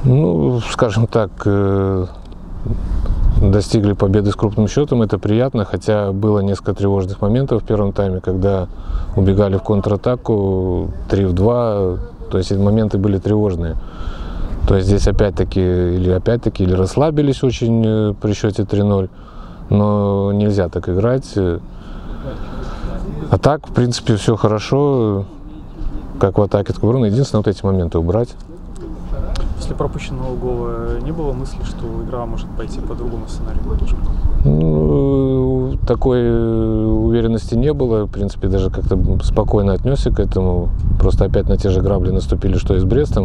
Ну, скажем так, достигли победы с крупным счетом, это приятно, хотя было несколько тревожных моментов в первом тайме, когда убегали в контратаку 3-2, то есть эти моменты были тревожные. То есть здесь опять-таки или расслабились очень при счете 3-0, но нельзя так играть. А так, в принципе, все хорошо, как в атаке, так и в обороне. Единственное, вот эти моменты убрать. После пропущенного гола не было мысли, что игра может пойти по другому сценарию? Ну, такой уверенности не было. В принципе, даже как-то спокойно отнесся к этому. Просто опять на те же грабли наступили, что и с Брестом.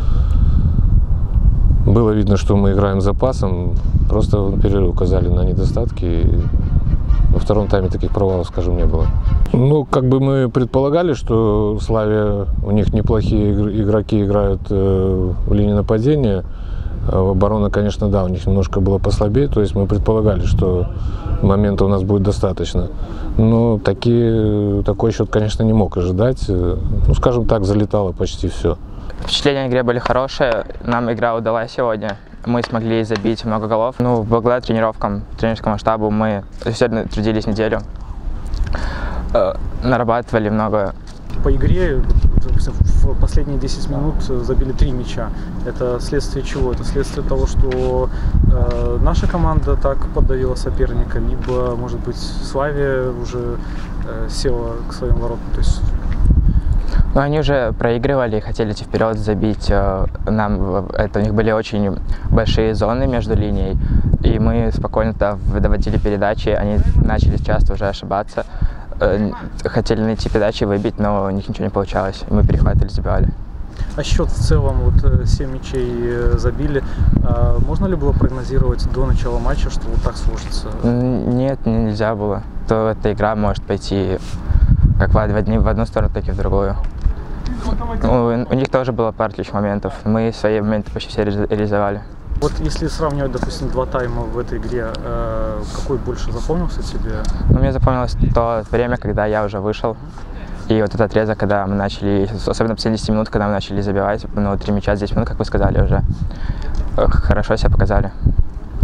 Было видно, что мы играем с запасом. Просто в перерыве указали на недостатки. Во втором тайме таких провалов, скажем, не было. Ну, как бы мы предполагали, что Славия, у них неплохие игроки играют в линии нападения. Оборона, конечно, да, у них немножко было послабее. То есть мы предполагали, что момента у нас будет достаточно. Но такой счет, конечно, не мог ожидать. Ну, скажем так, залетало почти все. Впечатления о игре были хорошие. Нам игра удалась сегодня. Мы смогли забить много голов. Ну, благодаря тренировкам, тренерскому штабу мы усердно трудились неделю. Нарабатывали много. По игре, допустим, в последние 10 минут забили 3 мяча. Это следствие чего? Это следствие того, что наша команда так подавила соперника, либо, может быть, Славия уже села к своим воротам. То есть... Но они уже проигрывали и хотели идти вперед, забить. У них были очень большие зоны между линией, и мы спокойно доводили передачи. Они начали часто уже ошибаться. Хотели найти передачи, выбить, но у них ничего не получалось. Мы перехватывали, забивали. А счет в целом, вот 7 мячей забили. Можно ли было прогнозировать до начала матча, что вот так сложится? Нет, нельзя было. То эта игра может пойти как в одну сторону, так и в другую. У них тоже было пара отличных моментов. Мы свои моменты почти все реализовали. Вот если сравнивать, допустим, 2 тайма в этой игре, какой больше запомнился тебе? Ну, мне запомнилось то время, когда я уже вышел. И вот этот отрезок, когда мы начали, особенно после 10 минут, когда мы начали забивать, 3 мяча за 10 минут, как вы сказали уже, хорошо себя показали.